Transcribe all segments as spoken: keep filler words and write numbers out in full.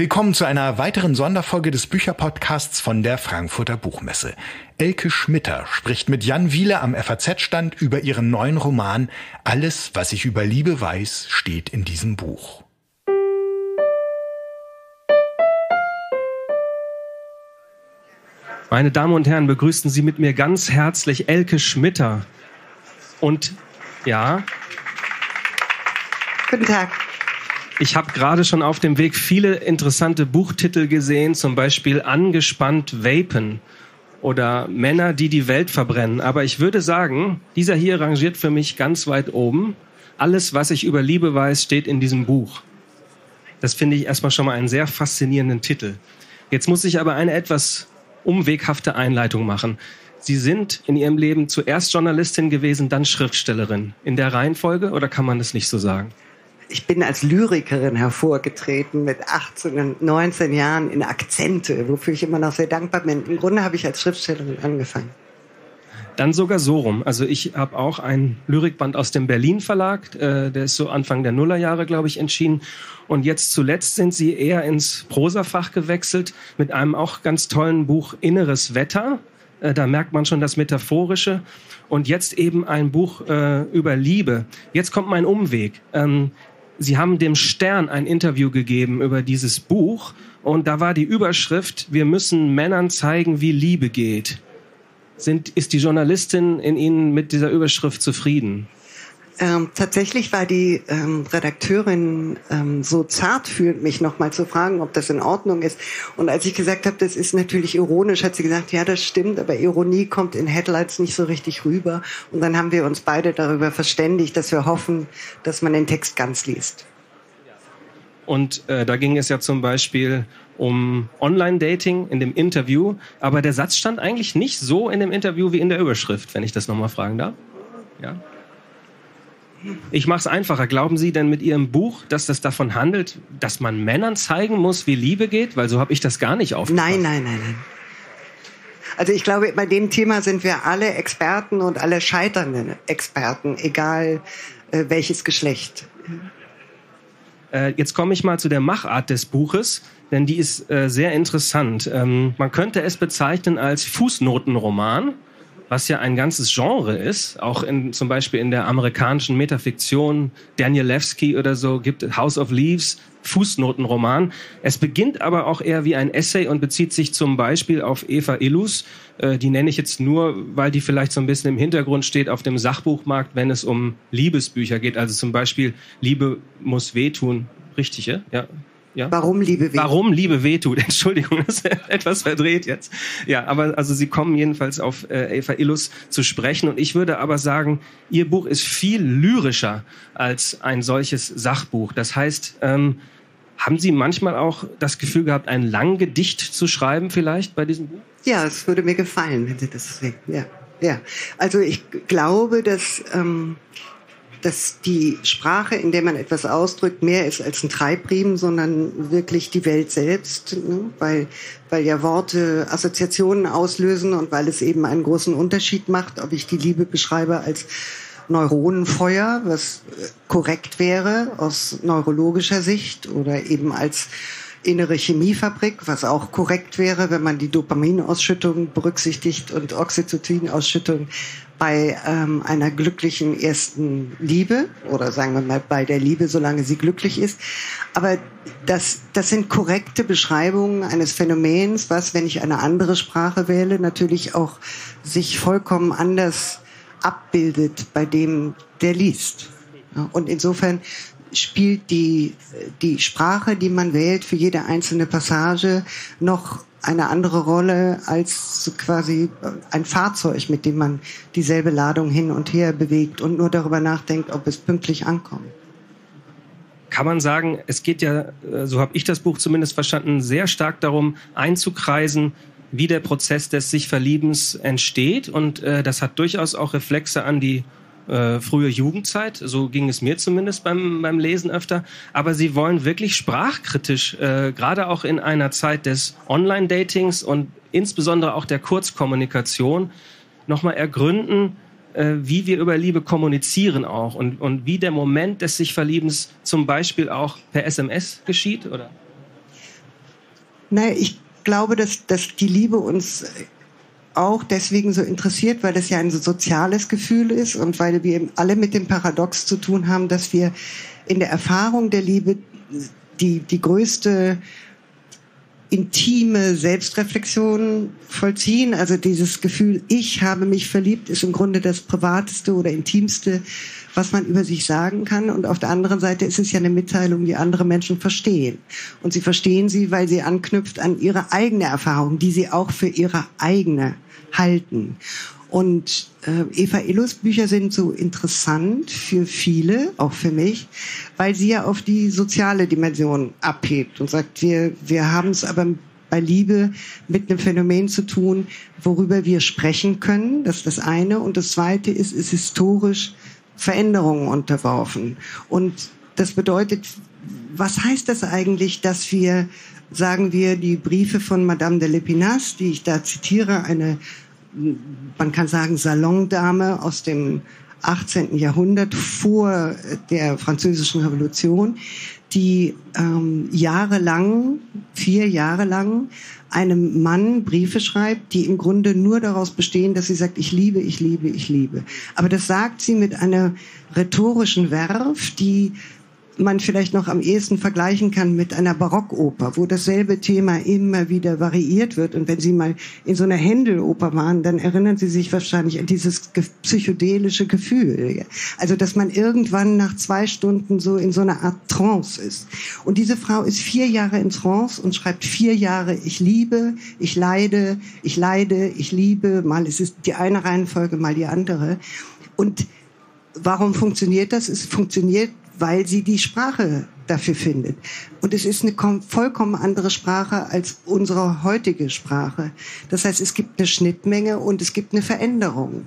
Willkommen zu einer weiteren Sonderfolge des Bücherpodcasts von der Frankfurter Buchmesse. Elke Schmitter spricht mit Jan Wiele am F A Z-Stand über ihren neuen Roman Alles, was ich über Liebe weiß, steht in diesem Buch. Meine Damen und Herren, begrüßen Sie mit mir ganz herzlich Elke Schmitter. Und ja... Guten Tag. Ich habe gerade schon auf dem Weg viele interessante Buchtitel gesehen, zum Beispiel Angespannt Vapen oder Männer, die die Welt verbrennen. Aber ich würde sagen, dieser hier rangiert für mich ganz weit oben. Alles, was ich über Liebe weiß, steht in diesem Buch. Das finde ich erstmal schon mal einen sehr faszinierenden Titel. Jetzt muss ich aber eine etwas umweghafte Einleitung machen. Sie sind in Ihrem Leben zuerst Journalistin gewesen, dann Schriftstellerin. In der Reihenfolge, oder kann man das nicht so sagen? Ich bin als Lyrikerin hervorgetreten mit achtzehn und neunzehn Jahren in Akzente, wofür ich immer noch sehr dankbar bin. Im Grunde habe ich als Schriftstellerin angefangen. Dann sogar so rum. Also ich habe auch einen Lyrikband aus dem Berlin Verlag, äh, der ist so Anfang der Nullerjahre, glaube ich, erschienen. Und jetzt zuletzt sind Sie eher ins Prosafach gewechselt mit einem auch ganz tollen Buch Inneres Wetter. Äh, da merkt man schon das Metaphorische. Und jetzt eben ein Buch äh, über Liebe. Jetzt kommt mein Umweg. Ähm, Sie haben dem Stern ein Interview gegeben über dieses Buch und da war die Überschrift: Wir müssen Männern zeigen, wie Liebe geht. Sind, ist die Journalistin in Ihnen mit dieser Überschrift zufrieden? Ähm, tatsächlich war die ähm, Redakteurin ähm, so zartfühlend, mich nochmal zu fragen, ob das in Ordnung ist. Und als ich gesagt habe, das ist natürlich ironisch, hat sie gesagt, ja, das stimmt, aber Ironie kommt in Headlines nicht so richtig rüber. Und dann haben wir uns beide darüber verständigt, dass wir hoffen, dass man den Text ganz liest. Und äh, da ging es ja zum Beispiel um Online-Dating in dem Interview. Aber der Satz stand eigentlich nicht so in dem Interview wie in der Überschrift, wenn ich das nochmal fragen darf. Ja. Ich mache es einfacher. Glauben Sie denn mit Ihrem Buch, dass das davon handelt, dass man Männern zeigen muss, wie Liebe geht? Weil so habe ich das gar nicht aufgefasst. Nein, nein, nein, nein. Also ich glaube, bei dem Thema sind wir alle Experten und alle scheiternden Experten, egal äh, welches Geschlecht. Äh, jetzt komme ich mal zu der Machart des Buches, denn die ist äh, sehr interessant. Ähm, man könnte es bezeichnen als Fußnotenroman, was ja ein ganzes Genre ist, auch in, zum Beispiel in der amerikanischen Metafiktion, Danielewski oder so, gibt House of Leaves, Fußnotenroman. Es beginnt aber auch eher wie ein Essay und bezieht sich zum Beispiel auf Eva Illus. Äh, die nenne ich jetzt nur, weil die vielleicht so ein bisschen im Hintergrund steht auf dem Sachbuchmarkt, wenn es um Liebesbücher geht. Also zum Beispiel Liebe muss wehtun. Richtig, ja? Ja. Ja? Warum Liebe wehtut? Warum Liebe wehtut. Entschuldigung, das ist etwas verdreht jetzt. Ja, aber also Sie kommen jedenfalls auf äh, Eva Illus zu sprechen. Und ich würde aber sagen, Ihr Buch ist viel lyrischer als ein solches Sachbuch. Das heißt, ähm, haben Sie manchmal auch das Gefühl gehabt, ein Langgedicht zu schreiben vielleicht bei diesem Buch? Ja, es würde mir gefallen, wenn Sie das sehen. Ja, ja. Also ich glaube, dass... Ähm dass die Sprache, in der man etwas ausdrückt, mehr ist als ein Treibriemen, sondern wirklich die Welt selbst, ne? weil, weil ja Worte Assoziationen auslösen und weil es eben einen großen Unterschied macht, ob ich die Liebe beschreibe als Neuronenfeuer, was korrekt wäre aus neurologischer Sicht, oder eben als innere Chemiefabrik, was auch korrekt wäre, wenn man die Dopaminausschüttung berücksichtigt und Oxytocinausschüttung bei ähm, einer glücklichen ersten Liebe, oder sagen wir mal bei der Liebe, solange sie glücklich ist. Aber das, das sind korrekte Beschreibungen eines Phänomens, was, wenn ich eine andere Sprache wähle, natürlich auch sich vollkommen anders abbildet bei dem, der liest. Ja, und insofern spielt die, die Sprache, die man wählt für jede einzelne Passage, noch eine andere Rolle als quasi ein Fahrzeug, mit dem man dieselbe Ladung hin und her bewegt und nur darüber nachdenkt, ob es pünktlich ankommt. Kann man sagen, es geht ja, so habe ich das Buch zumindest verstanden, sehr stark darum, einzukreisen, wie der Prozess des Sich-Verliebens entsteht. Und äh, das hat durchaus auch Reflexe an die Äh, frühe Jugendzeit, so ging es mir zumindest beim, beim Lesen öfter, aber Sie wollen wirklich sprachkritisch, äh, gerade auch in einer Zeit des Online-Datings und insbesondere auch der Kurzkommunikation, nochmal ergründen, äh, wie wir über Liebe kommunizieren auch und, und wie der Moment des Sich-Verliebens zum Beispiel auch per S M S geschieht, oder? Naja, ich glaube, dass, dass die Liebe uns auch deswegen so interessiert, weil das ja ein so soziales Gefühl ist und weil wir alle mit dem Paradox zu tun haben, dass wir in der Erfahrung der Liebe die, die größte intime Selbstreflexion vollziehen. Also dieses Gefühl, ich habe mich verliebt, ist im Grunde das privateste oder intimste, was man über sich sagen kann. Und auf der anderen Seite ist es ja eine Mitteilung, die andere Menschen verstehen. Und sie verstehen sie, weil sie anknüpft an ihre eigene Erfahrung, die sie auch für ihre eigene halten. Und äh, Eva Illus Bücher sind so interessant für viele, auch für mich, weil sie ja auf die soziale Dimension abhebt und sagt, wir, wir haben es aber bei Liebe mit einem Phänomen zu tun, worüber wir sprechen können. Das ist das eine. Und das zweite ist, ist historisch Veränderungen unterworfen. Und das bedeutet, was heißt das eigentlich, dass wir, sagen wir, die Briefe von Madame de l'Épinasse, die ich da zitiere, eine, man kann sagen, Salondame aus dem achtzehnten Jahrhundert vor der Französischen Revolution, die ähm, jahrelang, vier Jahre lang, einem Mann Briefe schreibt, die im Grunde nur daraus bestehen, dass sie sagt, ich liebe, ich liebe, ich liebe. Aber das sagt sie mit einer rhetorischen Verve, die man vielleicht noch am ehesten vergleichen kann mit einer Barockoper, wo dasselbe Thema immer wieder variiert wird. Und wenn Sie mal in so einer Händel-Oper waren, dann erinnern Sie sich wahrscheinlich an dieses ge- psychedelische Gefühl. Also, dass man irgendwann nach zwei Stunden so in so einer Art Trance ist. Und diese Frau ist vier Jahre in Trance und schreibt vier Jahre, ich liebe, ich leide, ich leide, ich liebe. Mal ist es die eine Reihenfolge, mal die andere. Und warum funktioniert das? Es funktioniert, weil sie die Sprache dafür findet. Und es ist eine vollkommen andere Sprache als unsere heutige Sprache. Das heißt, es gibt eine Schnittmenge und es gibt eine Veränderung.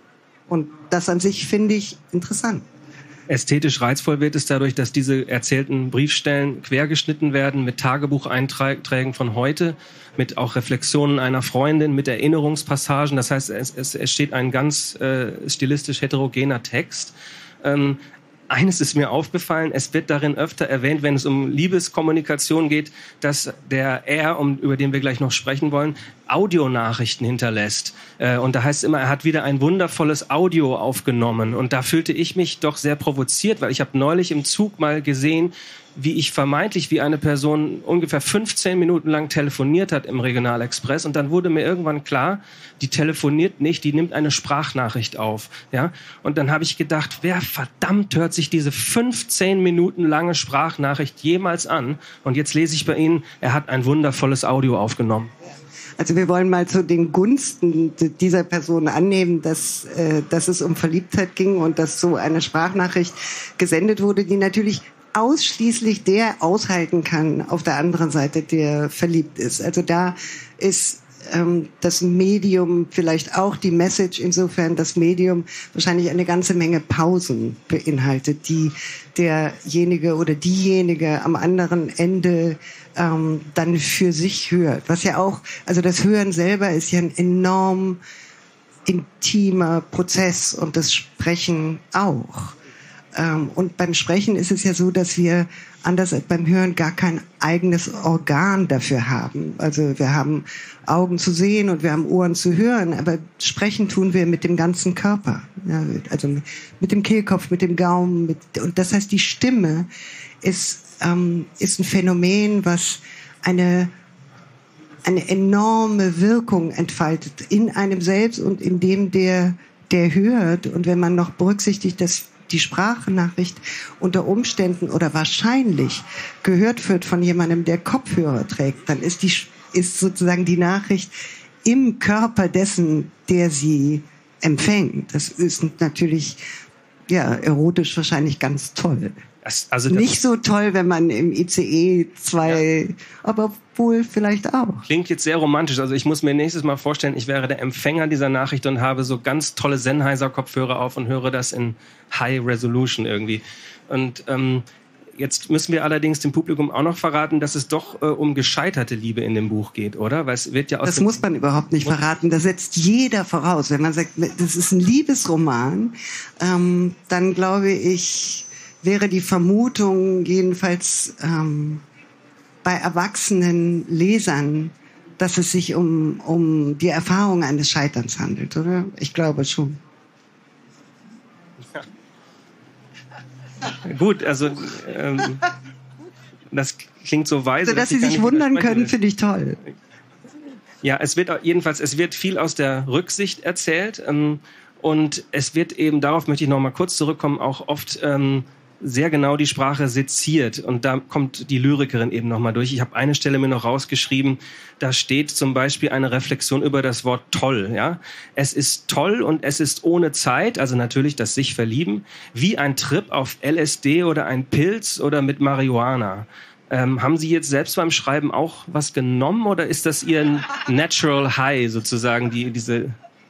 Und das an sich finde ich interessant. Ästhetisch reizvoll wird es dadurch, dass diese erzählten Briefstellen quergeschnitten werden mit Tagebucheinträgen von heute, mit auch Reflexionen einer Freundin, mit Erinnerungspassagen. Das heißt, es, es, es steht ein ganz äh, stilistisch heterogener Text. Ähm, Eines ist mir aufgefallen, es wird darin öfter erwähnt, wenn es um Liebeskommunikation geht, dass der Er, um, über den wir gleich noch sprechen wollen, Audionachrichten hinterlässt. Äh, und da heißt es immer, er hat wieder ein wundervolles Audio aufgenommen. Und da fühlte ich mich doch sehr provoziert, weil ich habe neulich im Zug mal gesehen, wie ich vermeintlich wie eine Person ungefähr fünfzehn Minuten lang telefoniert hat im Regionalexpress. Und dann wurde mir irgendwann klar, die telefoniert nicht, die nimmt eine Sprachnachricht auf. Ja? Und dann habe ich gedacht, wer verdammt hört sich diese fünfzehn Minuten lange Sprachnachricht jemals an? Und jetzt lese ich bei Ihnen, er hat ein wundervolles Audio aufgenommen. Also wir wollen mal zu den Gunsten dieser Person annehmen, dass, äh, dass es um Verliebtheit ging und dass so eine Sprachnachricht gesendet wurde, die natürlich ausschließlich der aushalten kann auf der anderen Seite, der verliebt ist. Also da ist ähm, das Medium vielleicht auch die Message, insofern das Medium wahrscheinlich eine ganze Menge Pausen beinhaltet, die derjenige oder diejenige am anderen Ende ähm, dann für sich hört. Was ja auch, also das Hören selber ist ja ein enorm intimer Prozess und das Sprechen auch. Und beim Sprechen ist es ja so, dass wir, anders als beim Hören, gar kein eigenes Organ dafür haben. Also wir haben Augen zu sehen und wir haben Ohren zu hören, aber sprechen tun wir mit dem ganzen Körper. Ja, also mit dem Kehlkopf, mit dem Gaumen. Mit, und das heißt, die Stimme ist, ähm, ist ein Phänomen, was eine, eine enorme Wirkung entfaltet in einem selbst und in dem, der, der hört. Und wenn man noch berücksichtigt, dass die Sprachnachricht unter Umständen oder wahrscheinlich gehört wird von jemandem, der Kopfhörer trägt, dann ist die, ist sozusagen die Nachricht im Körper dessen, der sie empfängt. Das ist natürlich, ja, erotisch wahrscheinlich ganz toll. Das, also das nicht so toll, wenn man im I C E zwei, ja. Aber wohl vielleicht auch. Klingt jetzt sehr romantisch. Also ich muss mir nächstes Mal vorstellen, ich wäre der Empfänger dieser Nachricht und habe so ganz tolle Sennheiser-Kopfhörer auf und höre das in High Resolution irgendwie. Und ähm, jetzt müssen wir allerdings dem Publikum auch noch verraten, dass es doch äh, um gescheiterte Liebe in dem Buch geht, oder? Weil es wird ja aus das muss man überhaupt nicht verraten. Das setzt jeder voraus. Wenn man sagt, das ist ein Liebesroman, ähm, dann glaube ich, wäre die Vermutung jedenfalls ähm, bei erwachsenen Lesern, dass es sich um, um die Erfahrung eines Scheiterns handelt, oder? Ich glaube schon. Ja. Gut, also ähm, das klingt so weise. Also, dass, dass Sie sich wundern können, finde ich toll. Ja, es wird jedenfalls, es wird viel aus der Rücksicht erzählt ähm, und es wird eben, darauf möchte ich noch mal kurz zurückkommen, auch oft ähm, sehr genau die Sprache seziert und da kommt die Lyrikerin eben noch mal durch. Ich habe eine Stelle mir noch rausgeschrieben, da steht zum Beispiel eine Reflexion über das Wort toll. Ja, es ist toll und es ist ohne Zeit, also natürlich das sich verlieben, wie ein Trip auf L S D oder ein Pilz oder mit Marihuana. Ähm, haben Sie jetzt selbst beim Schreiben auch was genommen oder ist das Ihr Natural High sozusagen, die diese?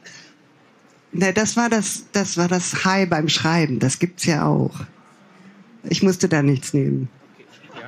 Ne, das war das, das war das High beim Schreiben. Das gibt's ja auch. Ich musste da nichts nehmen. Okay, ja.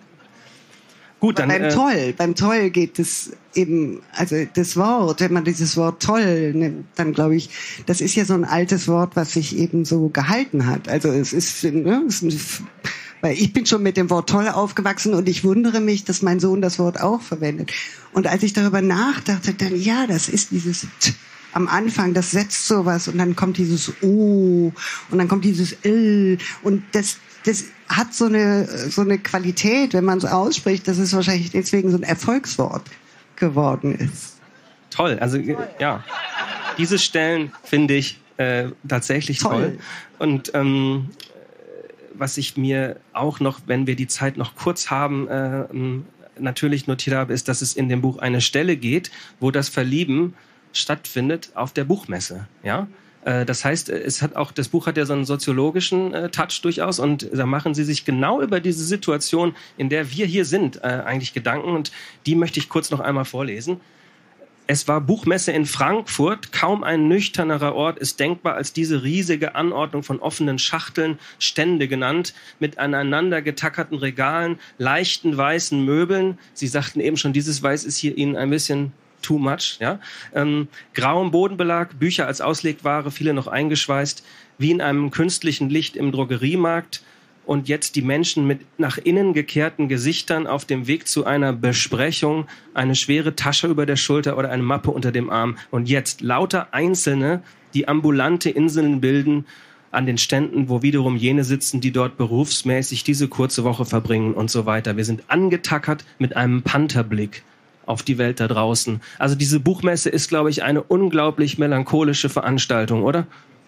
Gut, dann. Beim äh, Toll, beim Toll geht es eben, also das Wort, wenn man dieses Wort toll nimmt, dann glaube ich, das ist ja so ein altes Wort, was sich eben so gehalten hat. Also es ist, ne, es ist weil ich bin schon mit dem Wort toll aufgewachsen und ich wundere mich, dass mein Sohn das Wort auch verwendet. Und als ich darüber nachdachte, dann, ja, das ist dieses T am Anfang, das setzt sowas und dann kommt dieses O und dann kommt dieses L und das, das hat so eine, so eine Qualität, wenn man es ausspricht, dass es wahrscheinlich deswegen so ein Erfolgswort geworden ist. Toll, also ja, diese Stellen finde ich äh, tatsächlich toll. toll. Und ähm, was ich mir auch noch, wenn wir die Zeit noch kurz haben, äh, natürlich notiert habe, ist, dass es in dem Buch eine Stelle geht, wo das Verlieben stattfindet auf der Buchmesse. Ja, äh, das heißt, es hat auch das Buch hat ja so einen soziologischen äh, Touch durchaus und da machen Sie sich genau über diese Situation, in der wir hier sind, äh, eigentlich Gedanken und die möchte ich kurz noch einmal vorlesen. Es war Buchmesse in Frankfurt. Kaum ein nüchternerer Ort ist denkbar als diese riesige Anordnung von offenen Schachteln, Stände genannt, mit aneinander getackerten Regalen, leichten weißen Möbeln. Sie sagten eben schon, dieses Weiß ist hier Ihnen ein bisschen too much. Ja? Ähm, grauem Bodenbelag, Bücher als Auslegware, viele noch eingeschweißt, wie in einem künstlichen Licht im Drogeriemarkt. Und jetzt die Menschen mit nach innen gekehrten Gesichtern auf dem Weg zu einer Besprechung, eine schwere Tasche über der Schulter oder eine Mappe unter dem Arm. Und jetzt lauter Einzelne, die ambulante Inseln bilden an den Ständen, wo wiederum jene sitzen, die dort berufsmäßig diese kurze Woche verbringen und so weiter. Wir sind angetackert mit einem Pantherblick auf die Welt da draußen. Also diese Buchmesse ist, glaube ich, eine unglaublich melancholische Veranstaltung, oder?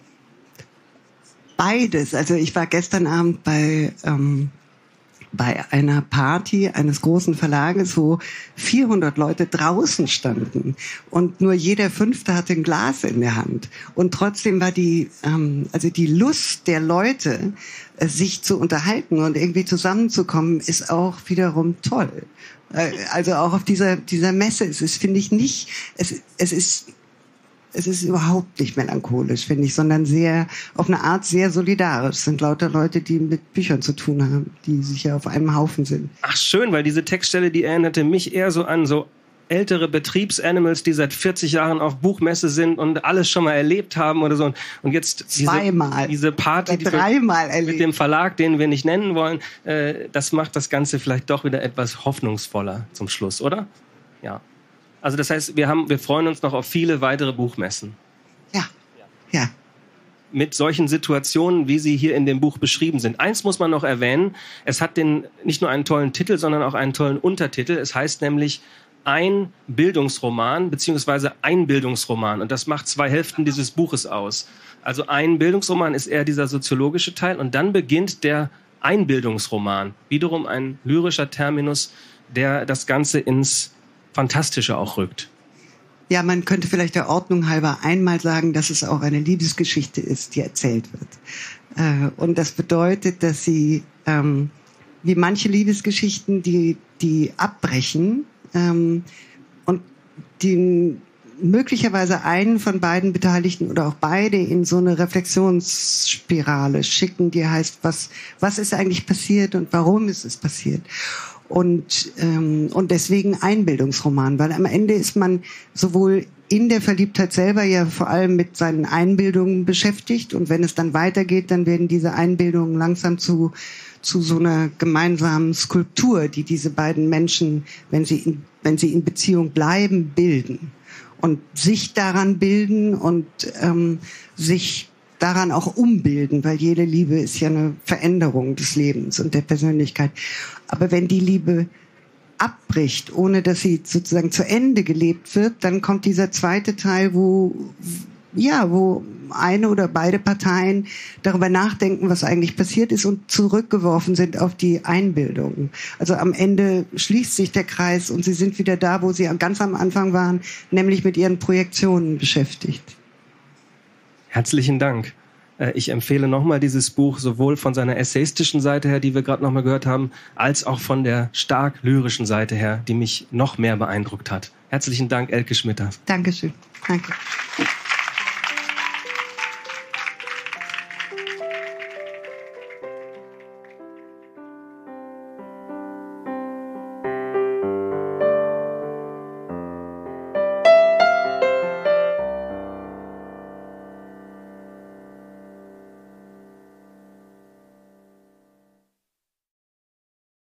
Beides. Also ich war gestern Abend bei ähm, bei einer Party eines großen Verlages, wo vierhundert Leute draußen standen und nur jeder Fünfte hatte ein Glas in der Hand. Und trotzdem war die ähm, also die Lust der Leute, äh, sich zu unterhalten und irgendwie zusammenzukommen, ist auch wiederum toll. Äh, also auch auf dieser dieser Messe ist es, finde ich nicht. Es es ist Es ist überhaupt nicht melancholisch, finde ich, sondern sehr, auf eine Art sehr solidarisch. Es sind lauter Leute, die mit Büchern zu tun haben, die sicher auf einem Haufen sind. Ach schön, weil diese Textstelle, die erinnerte mich eher so an so ältere Betriebsanimals, die seit vierzig Jahren auf Buchmesse sind und alles schon mal erlebt haben oder so. Und jetzt diese, Zweimal. diese Party die dreimal mit erlebt. dem Verlag, den wir nicht nennen wollen, äh, das macht das Ganze vielleicht doch wieder etwas hoffnungsvoller zum Schluss, oder? Ja. Also das heißt, wir haben, wir freuen uns noch auf viele weitere Buchmessen. Ja, ja. Mit solchen Situationen, wie sie hier in dem Buch beschrieben sind. Eins muss man noch erwähnen, es hat den, nicht nur einen tollen Titel, sondern auch einen tollen Untertitel. Es heißt nämlich ein Bildungsroman beziehungsweise ein Bildungsroman. Und das macht zwei Hälften dieses Buches aus. Also ein Bildungsroman ist eher dieser soziologische Teil und dann beginnt der Einbildungsroman. Wiederum ein lyrischer Terminus, der das Ganze ins Fantastische auch rückt. Ja, man könnte vielleicht der Ordnung halber einmal sagen, dass es auch eine Liebesgeschichte ist, die erzählt wird. Und das bedeutet, dass sie, ähm, wie manche Liebesgeschichten, die, die abbrechen ähm, und die möglicherweise einen von beiden Beteiligten oder auch beide in so eine Reflexionsspirale schicken, die heißt, was, was ist eigentlich passiert und warum ist es passiert? Und, ähm, und deswegen Einbildungsroman, weil am Ende ist man sowohl in der Verliebtheit selber ja vor allem mit seinen Einbildungen beschäftigt. Und wenn es dann weitergeht, dann werden diese Einbildungen langsam zu, zu so einer gemeinsamen Skulptur, die diese beiden Menschen, wenn sie in, wenn sie in Beziehung bleiben, bilden. Und sich daran bilden und ähm, sich daran auch umbilden, weil jede Liebe ist ja eine Veränderung des Lebens und der Persönlichkeit. Aber wenn die Liebe abbricht, ohne dass sie sozusagen zu Ende gelebt wird, dann kommt dieser zweite Teil, wo ja, wo eine oder beide Parteien darüber nachdenken, was eigentlich passiert ist und zurückgeworfen sind auf die Einbildung. Also am Ende schließt sich der Kreis und sie sind wieder da, wo sie ganz am Anfang waren, nämlich mit ihren Projektionen beschäftigt. Herzlichen Dank. Ich empfehle nochmal dieses Buch, sowohl von seiner essayistischen Seite her, die wir gerade nochmal gehört haben, als auch von der stark lyrischen Seite her, die mich noch mehr beeindruckt hat. Herzlichen Dank, Elke Schmitter. Dankeschön. Danke.